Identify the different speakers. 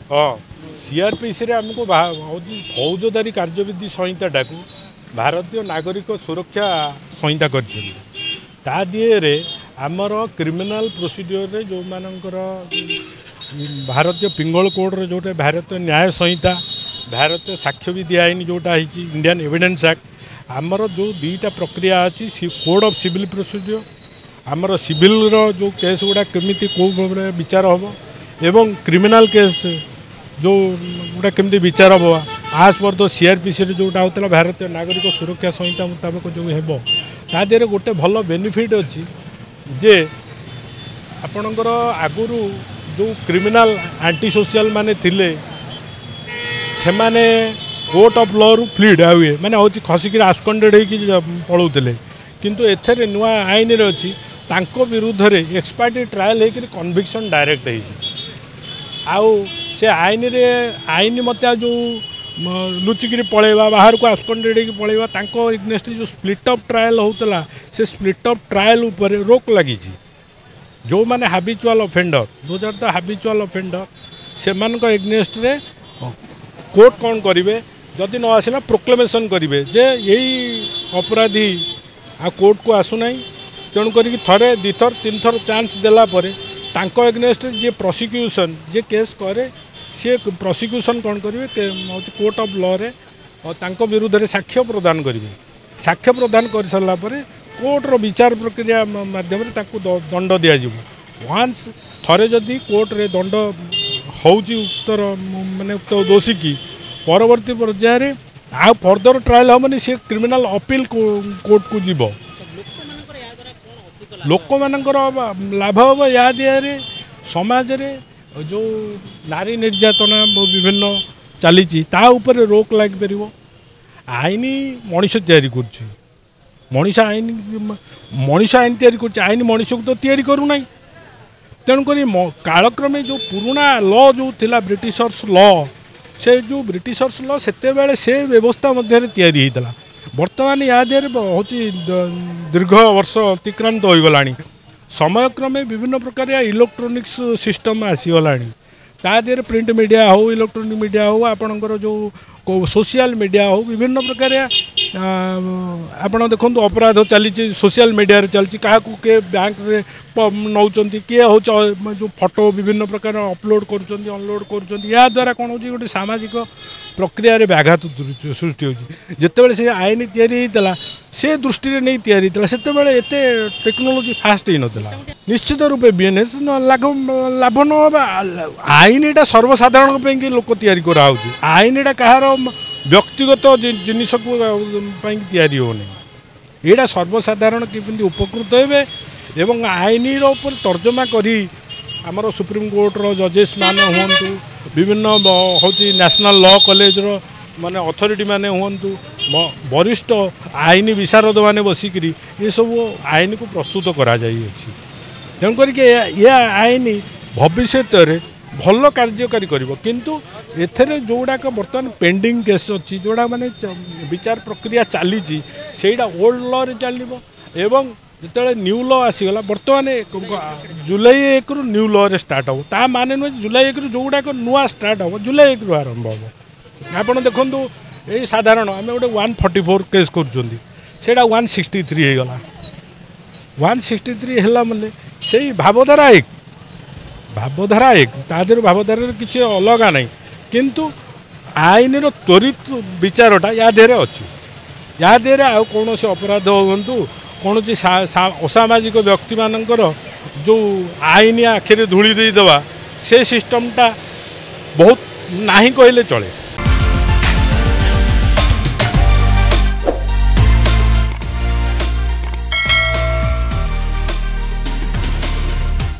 Speaker 1: हाँ सीआरपीसी रे आमको फौजदारी कार्यविधि संहिता को भारतीय नागरिक सुरक्षा संहिता कर आमर क्रिमिनाल प्रोसीडियर जो मानकर भारतीय पिंगल कोड रे जोटा भारतीय न्याय संहिता भारतीय साक्ष्य विधि आईन जोटा इंडियन एविडेंस एक्ट आमर जो दुईटा प्रक्रिया अच्छी कोड ऑफ सिविल प्रोसीडियर आमर सिविल जो केस गुड़ा केमी कौ विचार हम एवं क्रिमिनाल केस जो गुड़ा केमती विचार हम आज पर तो सीआरपीसी जोटा होता भारतीय नागरिक सुरक्षा संहिता मुताबक जो हेब तादेह गोटे भल बेनिफिट अच्छी जे आपणकर आगुरी जो क्रिमिनाल एंटी सोशल माने थिले से माने कोर्ट ऑफ लॉ रु फ्लीड हुए माने हूँ खसिक आस्कंडेड हो पलाऊले किंतु एथरे नुआ आईन रे अच्छी तांको विरुद्ध रे एक्सपर्टी ट्रायल होकर कन्विक्शन डायरेक्ट आउ से आईन मत जो लुचिकी पलैवा बाहर को आस्कंडेड हो पलैवा तांको इग्नेस्ट जो स्प्लिट अप ट्रायल होता से स्प्लिट अप ट्रायल उपर रोक लगी जो माने हाबिचुअल ऑफेंडर दोज तो हाबिचुअल ऑफेंडर से एग्नेस्ट रे कोर्ट कौन करेंगे जदि न आसला प्रोक्लेमेशन करेंगे जे यही अपराधी आ कोर्ट को आसुना तेणुक थे दिथर तीन थर चांस देलापर तांको एग्नेस्ट जे प्रोसिक्यूशन जे केस करे सी प्रोसिक्यूशन कौन करेंगे कोर्ट ऑफ लॉ रे तांको विरुद्ध रे साक्ष्य प्रदान करेंगे साक्ष्य प्रदान कर सारा कोर्टर विचार प्रक्रिया माध्यम दंड दिज्व वान्स थे जदि कोर्ट रे दंड होतर माने उक्त दोषी की परवर्ती पर्यायर आ फर्दर ट्रायल हमनी से क्रिमिनाल अपील कोर्ट को जीव लोक मानकर लाभ हम या दिया समाज रे जो नारी निर्यातना विभिन्न चली रोक लग पार आईन मनीष तैयारी कर मनीष आईन तैयारी आईन मनीष को तो तैयारी करूना तेणुक कालक्रमे जो पुराना लॉ जो थिला ब्रिटिशर्स लॉ से जो ब्रिटिशर्स लॉ से व्यवस्था मध्य तैयारी होता बर्तमान या हूँ दीर्घ वर्ष अतिक्रांत हो गला समयक्रमे विभिन्न प्रकार इलेक्ट्रोनिक्स सिस्टम आसीगला तादेह प्रिंट मीडिया हो इलेक्ट्रोनिक मीडिया हो आपणकर जो सोशल मीडिया हो विभिन्न प्रकार आपड़ देखो अपराध चली सोशल मीडिया चलती क्या किए बैंक रे नौकरी किए हूँ जो फोटो विभिन्न प्रकार अपलोड कर अनलोड कर द्वारा कौन हो गोटे सामाजिक प्रक्रिया व्याघात सृष्टि होते से आईन या से दृष्टि नहीं या टेक्नोलोजी फास्ट ही नाला निश्चित रूपे बीएनएस लाभ न आईन यहाँ सर्वसाधारण लोक तैयारी कराऊ आईन कहार व्यक्तिगत जिनिस को तैयारी होनी यहाँ सर्वसाधारण किमी उपकृत हे एवं आईन ऊपर तर्जमा करी आमर सुप्रीम कोर्टर जजेस माने हूँ विभिन्न हूँ नेशनल लॉ कॉलेज माने अथॉरिटी माने हूँ वरिष्ठ आईन विशारद माने बसिक ये सब आईन को प्रस्तुत करा तेणुक यह आईन भविष्य भल कार्यकारी किंतु एथरे जोड़ाक बर्तमान पेंडिंग केस अच्छी जोड़ा माने विचार प्रक्रिया चली सेटा ओल्ड लॉ रे चलो एवं जिते न्यू लॉ आसीगला बर्तमान जुलाई 1 रु न्यू लॉ रे स्टार्ट हो ता माने नुह जुलाई 1 रु जोड़ाक नुआ स्टार्ट हो जुलाई 1 रु आरंभ हम आपड़ देखु ये साधारण आम गोटे 144 केस करा 163 हो गला 163 है मैंने से भावधारा 1 तादेह भावधारा किसी अलग ना किंतु आईन त्वरित विचारटा या देहरे अच्छी या देहरे आ कौन से अपराध हूँ कौन असामाजिक व्यक्ति मानकर जो आईन आखिरे धूली देवा से सिस्टमटा बहुत नहीं कहले चले।